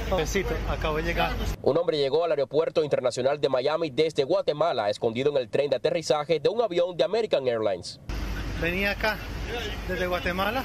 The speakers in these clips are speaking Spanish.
Besito, acabo de llegar. Un hombre llegó al aeropuerto internacional de Miami desde Guatemala, escondido en el tren de aterrizaje de un avión de American Airlines. Venía acá, desde Guatemala.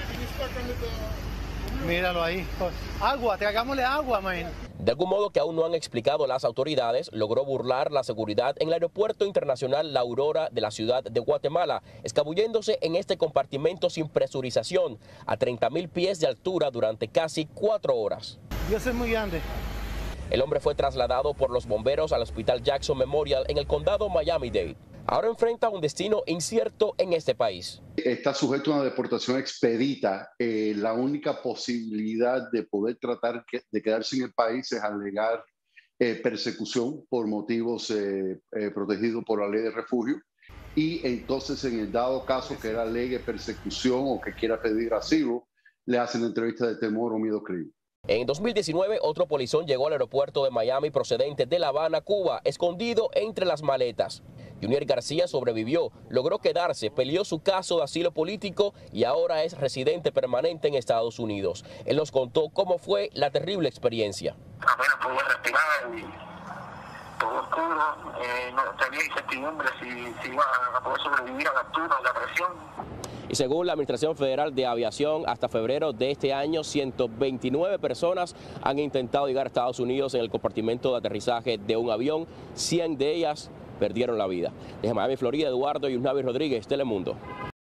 Míralo ahí. Agua, tragámosle agua, man. De algún modo que aún no han explicado las autoridades, logró burlar la seguridad en el aeropuerto internacional La Aurora de la ciudad de Guatemala, escabulléndose en este compartimento sin presurización a 30.000 pies de altura durante casi 4 horas. Dios es muy grande. El hombre fue trasladado por los bomberos al Hospital Jackson Memorial en el condado Miami-Dade. Ahora enfrenta un destino incierto en este país. Está sujeto a una deportación expedita. La única posibilidad de poder tratar de quedarse en el país es alegar persecución por motivos protegidos por la ley de refugio. Y entonces, en el dado caso que él alegue persecución o que quiera pedir asilo, le hacen entrevista de temor o miedo crimen. En 2019, otro polizón llegó al aeropuerto de Miami procedente de La Habana, Cuba, escondido entre las maletas. Junior García sobrevivió, logró quedarse, peleó su caso de asilo político y ahora es residente permanente en Estados Unidos. Él nos contó cómo fue la terrible experiencia. Apenas pude respirar y todo oscuro, no tenía incertidumbre si iba a poder sobrevivir a la altura, a la presión. Y según la Administración Federal de Aviación, hasta febrero de este año, 129 personas han intentado llegar a Estados Unidos en el compartimento de aterrizaje de un avión. 100 de ellas perdieron la vida. Desde Miami, Florida, Eduardo Yusnavi Rodríguez, Telemundo.